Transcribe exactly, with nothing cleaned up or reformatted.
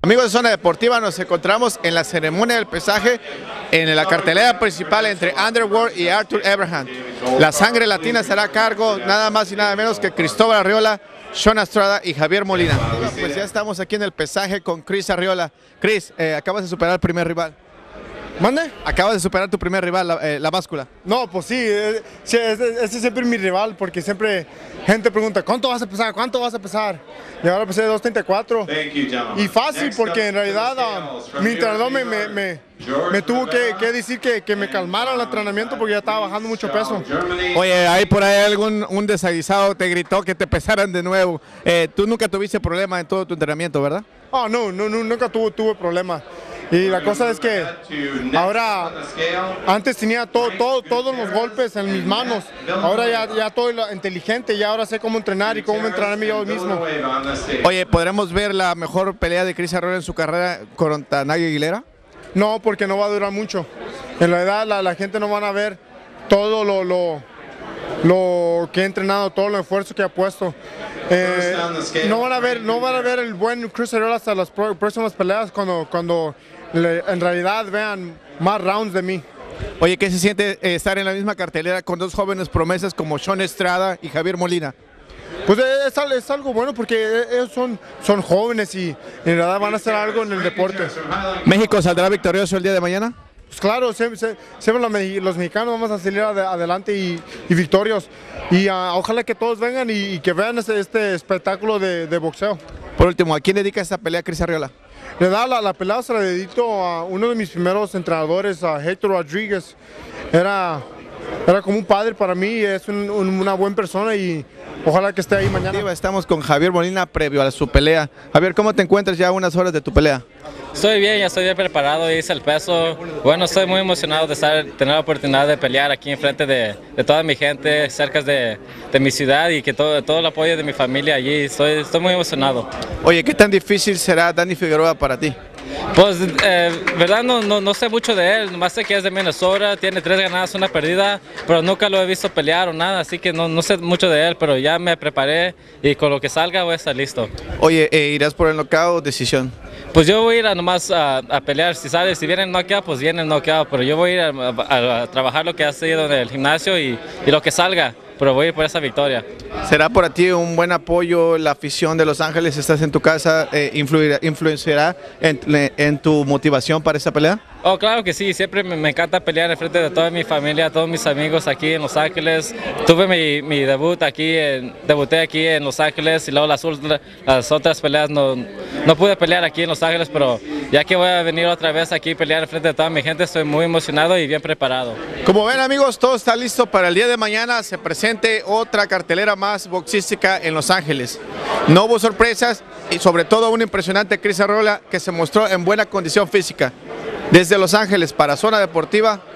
Amigos de Zona Deportiva, nos encontramos en la ceremonia del pesaje en la cartelera principal entre Underworld y Arthur Abraham. La sangre latina será a cargo nada más y nada menos que Cristóbal Arriola, Sean Estrada y Javier Molina. Pues ya estamos aquí en el pesaje con Chris Arriola. Chris, eh, acabas de superar al primer rival. ¿Mande? Acabas de superar tu primer rival, la, eh, la báscula. No, pues sí, eh, sí, ese, ese es siempre mi rival, porque siempre gente pregunta, ¿cuánto vas a pesar? ¿Cuánto vas a pesar? Y ahora pesé dos treinta y cuatro. Y fácil, porque en realidad uh, mi entrenador me, me, me, me tuvo que, que decir que, que me calmara el entrenamiento porque ya estaba bajando mucho peso. Oye, ahí por ahí algún un desaguisado te gritó que te pesaran de nuevo. Eh, tú nunca tuviste problema en todo tu entrenamiento, ¿verdad? Oh, no, no, no nunca tuve, tuve problema. Y la cosa es que ahora, antes tenía todo, todo, todos los golpes en mis manos, ahora ya, ya todo lo inteligente, ya ahora sé cómo entrenar y cómo entrenarme yo mismo. Oye, ¿podremos ver la mejor pelea de Chris Arriola en su carrera contra Naya Aguilera? No, porque no va a durar mucho. En realidad la, la gente no van a ver todo lo, lo, lo que he entrenado, todo el esfuerzo que he puesto. Eh, no van a ver, no van a ver el buen Chris Arriola hasta las próximas peleas cuando, cuando le, en realidad vean más rounds de mí. Oye, ¿qué se siente eh, estar en la misma cartelera con dos jóvenes promesas como Sean Estrada y Javier Molina? Pues es, es algo bueno porque ellos son, son jóvenes y en realidad van a hacer algo en el deporte. ¿México saldrá victorioso el día de mañana? Pues claro, siempre, siempre los, los mexicanos vamos a salir ad, adelante y, y victorios. Y uh, ojalá que todos vengan y, y que vean este, este espectáculo de, de boxeo. Por último, ¿a quién dedica esta pelea Chris Arriola? Le da la, la pelea, se la dedico a uno de mis primeros entrenadores, a Héctor Rodríguez. Era, era como un padre para mí, es un, un, una buena persona y ojalá que esté ahí mañana. Estamos con Javier Molina previo a su pelea. Javier, ¿cómo te encuentras ya a unas horas de tu pelea? Estoy bien, ya estoy bien preparado, hice el peso. Bueno, estoy muy emocionado de estar, tener la oportunidad de pelear aquí enfrente de, de toda mi gente, cerca de, de mi ciudad y que todo, todo el apoyo de mi familia allí. Estoy, estoy muy emocionado. Oye, ¿qué tan difícil será Danny Figueroa para ti? Pues, eh, verdad, no, no, no sé mucho de él, nomás sé que es de Minnesota, tiene tres ganadas, una perdida, pero nunca lo he visto pelear o nada, así que no, no sé mucho de él, pero ya me preparé y con lo que salga voy a estar listo. Oye, eh, ¿irás por el knockout o decisión? Pues yo voy a ir a nomás a, a pelear, si sale, si viene el knockout, pues viene el knockout, pero yo voy a ir a, a, a trabajar lo que ha sido en el gimnasio y, y lo que salga, pero voy a ir por esa victoria. ¿Será para ti un buen apoyo la afición de Los Ángeles? ¿Estás en tu casa? Eh, influirá, ¿Influenciará en, en tu motivación para esta pelea? Oh, claro que sí, siempre me, me encanta pelear en frente de toda mi familia, todos mis amigos aquí en Los Ángeles. Tuve mi, mi debut aquí, en, debuté aquí en Los Ángeles y luego las, las otras peleas no, no pude pelear aquí en Los Ángeles, pero ya que voy a venir otra vez aquí a pelear en frente de toda mi gente, estoy muy emocionado y bien preparado. Como ven, amigos, todo está listo para el día de mañana, se presente otra cartelera más boxística en Los Ángeles. No hubo sorpresas y sobre todo un impresionante Chris Arriola que se mostró en buena condición física. Desde Los Ángeles para Zona Deportiva,